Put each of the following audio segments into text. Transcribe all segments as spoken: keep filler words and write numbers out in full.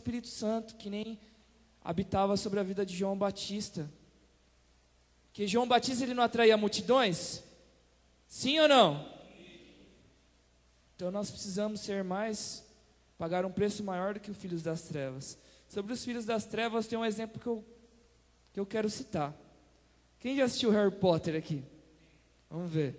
Espírito Santo, que nem habitava sobre a vida de João Batista. Que João Batista ele não atraía multidões? Sim ou não? Então nós precisamos ser mais, pagar um preço maior do que os filhos das trevas. Sobre os filhos das trevas tem um exemplo que eu, que eu quero citar. Quem já assistiu Harry Potter aqui? Vamos ver.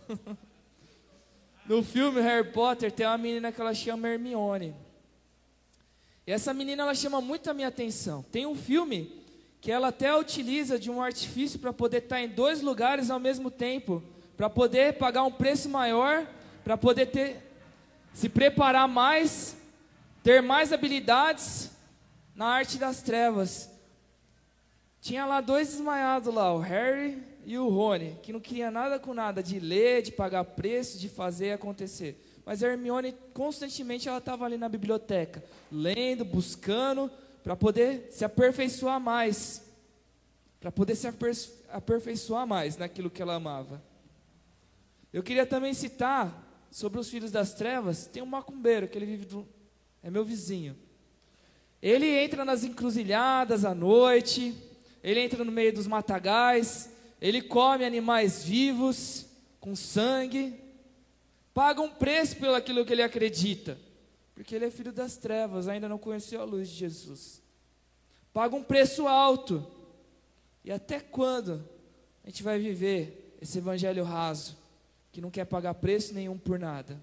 No filme Harry Potter tem uma menina que ela chama Hermione. E essa menina ela chama muito a minha atenção. Tem um filme que ela até utiliza de um artifício para poder estar em dois lugares ao mesmo tempo, para poder pagar um preço maior, para poder ter, se preparar mais, ter mais habilidades na arte das trevas. Tinha lá dois desmaiados lá, o Harry e o Rony, que não queria nada com nada, de ler, de pagar preço, de fazer acontecer. Mas a Hermione, constantemente, ela estava ali na biblioteca, lendo, buscando, para poder se aperfeiçoar mais. Para poder se aperfeiçoar mais naquilo que ela amava. Eu queria também citar, sobre os filhos das trevas, tem um macumbeiro, que ele vive, do, é meu vizinho. Ele entra nas encruzilhadas à noite, ele entra no meio dos matagais, ele come animais vivos, com sangue, paga um preço pelo aquilo que ele acredita, porque ele é filho das trevas, ainda não conheceu a luz de Jesus. Paga um preço alto. E até quando a gente vai viver esse evangelho raso, que não quer pagar preço nenhum por nada?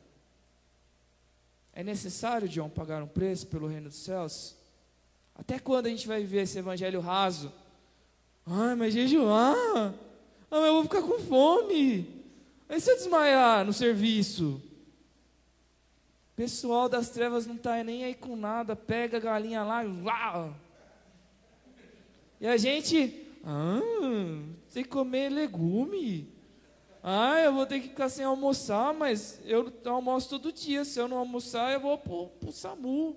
É necessário, John, pagar um preço pelo reino dos céus? Até quando a gente vai viver esse evangelho raso? Ai, mas jejuar, ah, mas eu vou ficar com fome. Aí se eu desmaiar no serviço? O pessoal das trevas não está nem aí com nada, pega a galinha lá e uau. E a gente, ah, tem que comer legume. Ah, eu vou ter que ficar sem almoçar, mas eu almoço todo dia. Se eu não almoçar, eu vou para o SAMU.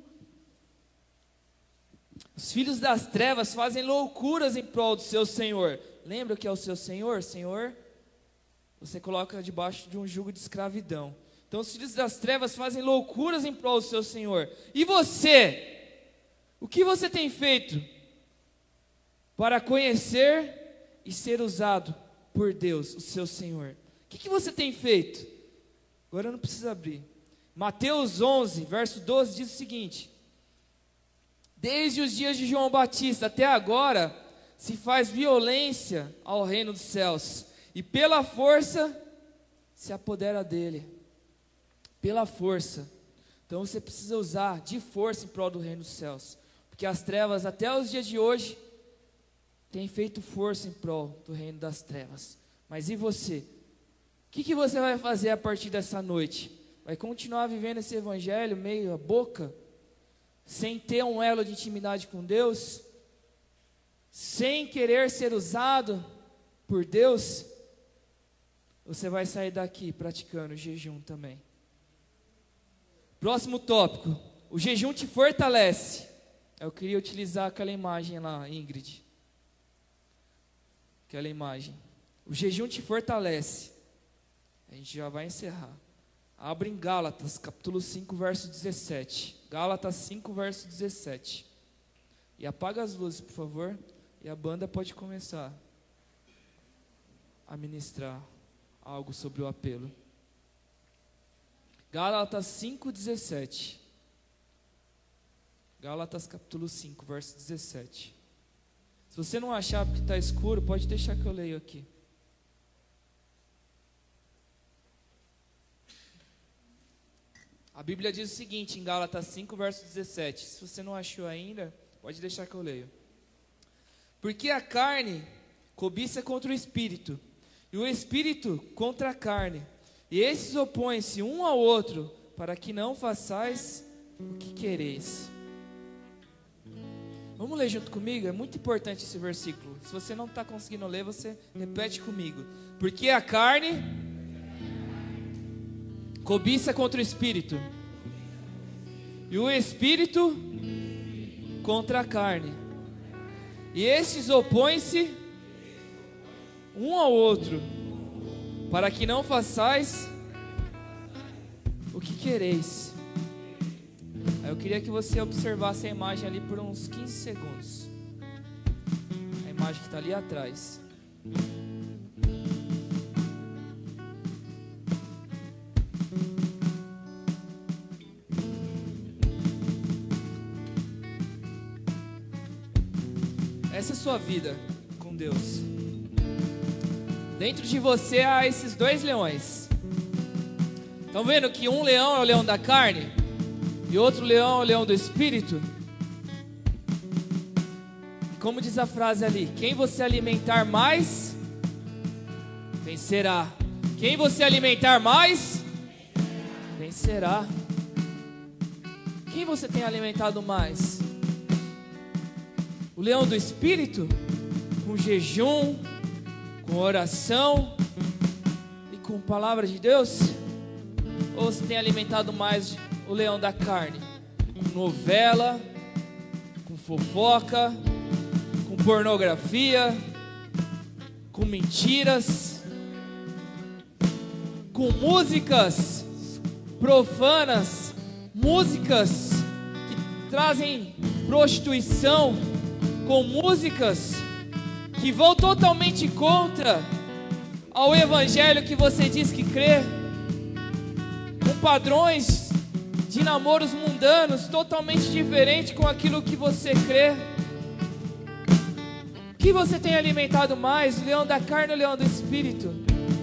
Os filhos das trevas fazem loucuras em prol do seu Senhor. Lembra o que é o seu Senhor? Senhor, você coloca debaixo de um jugo de escravidão. Então os filhos das trevas fazem loucuras em prol do seu Senhor. E você? O que você tem feito para conhecer e ser usado por Deus, o seu Senhor? O que, que você tem feito? Agora eu não preciso abrir. Mateus onze, verso doze diz o seguinte: desde os dias de João Batista até agora, se faz violência ao reino dos céus, e pela força se apodera dele. Pela força. Então você precisa usar de força em prol do reino dos céus, porque as trevas até os dias de hoje têm feito força em prol do reino das trevas. Mas e você? O que, que você vai fazer a partir dessa noite? Vai continuar vivendo esse evangelho meio a boca? Sem ter um elo de intimidade com Deus? Sem querer ser usado por Deus? Você vai sair daqui praticando jejum também. Próximo tópico. O jejum te fortalece. Eu queria utilizar aquela imagem lá, Ingrid. Aquela imagem. O jejum te fortalece. A gente já vai encerrar. Abre em Gálatas, capítulo cinco, verso dezessete. Gálatas cinco, verso dezessete. E apaga as luzes, por favor. E a banda pode começar a ministrar algo sobre o apelo. Gálatas cinco, dezessete. Gálatas capítulo cinco, verso dezessete. Se você não achar porque está escuro, pode deixar que eu leio aqui. A Bíblia diz o seguinte em Gálatas cinco, verso dezessete. Se você não achou ainda, pode deixar que eu leio. Porque a carne cobiça contra o espírito, e o espírito contra a carne, e esses opõem-se um ao outro, para que não façais o que quereis. Vamos ler junto comigo? É muito importante esse versículo. Se você não está conseguindo ler, você repete comigo. Porque a carne cobiça contra o espírito, e o espírito contra a carne, e estes opõem-se um ao outro, para que não façais o que quereis. Aí Eu queria que você observasse a imagem ali por uns quinze segundos. A imagem que está ali atrás. Essa é a sua vida com Deus. Dentro de você há esses dois leões. Estão vendo que um leão é o leão da carne e outro leão é o leão do espírito? Como diz a frase ali: quem você alimentar mais, vencerá. Quem você alimentar mais, vencerá. Quem você tem alimentado mais? O leão do espírito, com jejum, com oração e com palavra de Deus? Ou você tem alimentado mais o leão da carne, com novela, com fofoca, com pornografia, com mentiras, com músicas profanas, músicas que trazem prostituição, com músicas que vão totalmente contra ao evangelho que você diz que crê, com padrões de namoros mundanos totalmente diferentes com aquilo que você crê? O que você tem alimentado mais, o leão da carne ou o leão do espírito?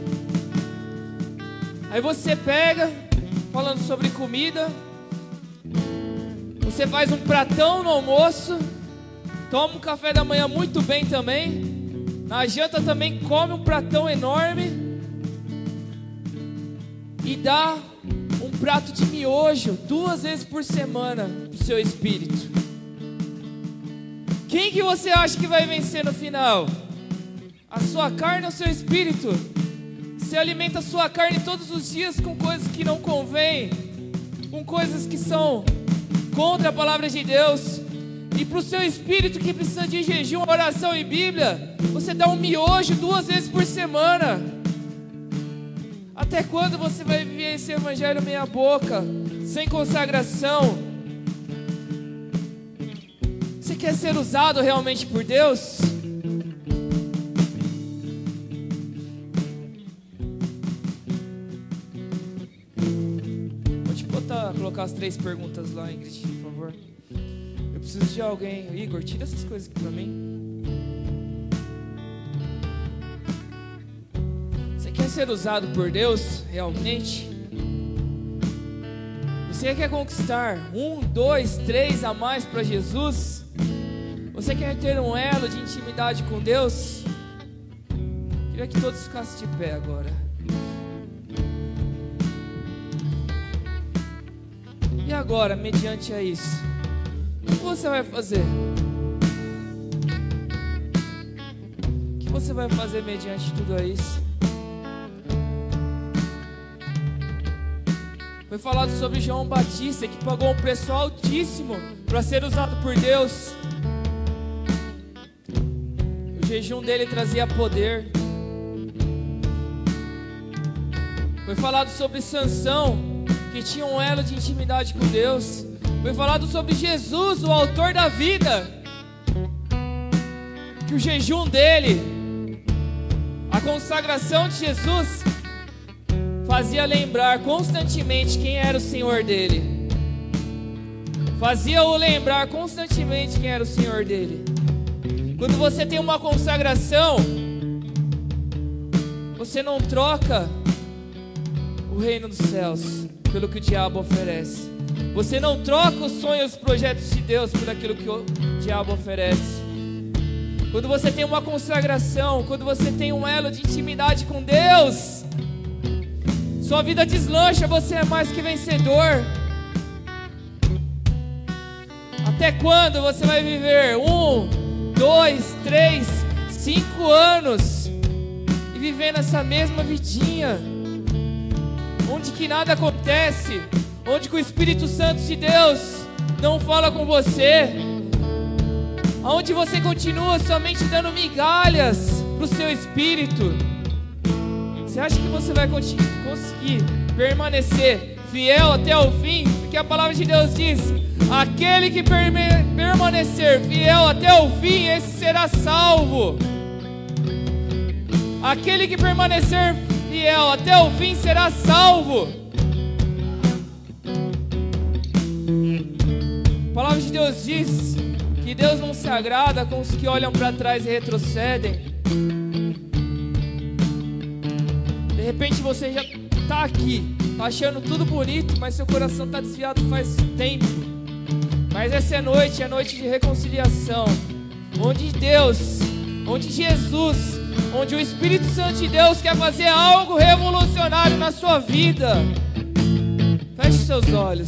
Aí você pega, falando sobre comida, você faz um pratão no almoço, toma um café da manhã muito bem também, na janta também come um pratão enorme e dá um prato de miojo duas vezes por semana pro seu espírito. Quem que você acha que vai vencer no final? A sua carne ou o seu espírito? Você alimenta a sua carne todos os dias com coisas que não convêm, com coisas que são contra a palavra de Deus. E para o seu espírito que precisa de jejum, oração e Bíblia, você dá um miojo duas vezes por semana. Até quando você vai viver esse evangelho meia boca, sem consagração? Você quer ser usado realmente por Deus? Vou te botar, colocar as três perguntas lá, Ingrid, por favor. Eu preciso de alguém. Igor, tira essas coisas aqui pra mim. Você quer ser usado por Deus realmente? Você quer conquistar um, dois, três a mais para Jesus? Você quer ter um elo de intimidade com Deus? Queria que todos ficassem de pé agora. E agora, mediante a isso, o que você vai fazer? O que você vai fazer mediante tudo isso? Foi falado sobre João Batista, que pagou um preço altíssimo para ser usado por Deus. O jejum dele trazia poder. Foi falado sobre Sansão, que tinha um elo de intimidade com Deus. Foi falado sobre Jesus, o autor da vida, que o jejum dele, a consagração de Jesus, fazia lembrar constantemente quem era o Senhor dele. Fazia-o lembrar constantemente quem era o Senhor dele. Quando você tem uma consagração, você não troca o reino dos céus pelo que o diabo oferece. Você não troca os sonhos e os projetos de Deus por aquilo que o diabo oferece. Quando você tem uma consagração, quando você tem um elo de intimidade com Deus, sua vida deslancha, você é mais que vencedor. Até quando você vai viver um, dois, três, cinco anos e viver nessa mesma vidinha, onde que nada acontece, onde que o Espírito Santo de Deus não fala com você, onde você continua somente dando migalhas para o seu espírito? Você acha que você vai conseguir permanecer fiel até o fim? porque a palavra de Deus diz: aquele que permanecer fiel até o fim, esse será salvo. Aquele que permanecer fiel até o fim será salvo. A palavra de Deus diz que Deus não se agrada com os que olham para trás e retrocedem. De repente você já está aqui, está achando tudo bonito, mas seu coração está desviado faz tempo. Mas essa é noite, é noite de reconciliação, onde Deus, onde Jesus, onde o Espírito Santo de Deus quer fazer algo revolucionário na sua vida. Feche seus olhos.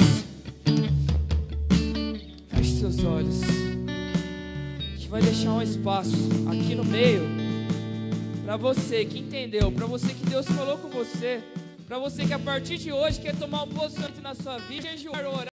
Feche seus olhos. A gente vai deixar um espaço aqui no meio para você que entendeu, para você que Deus falou com você, para você que a partir de hoje quer tomar um posicionamento na sua vida, jejuar, orar.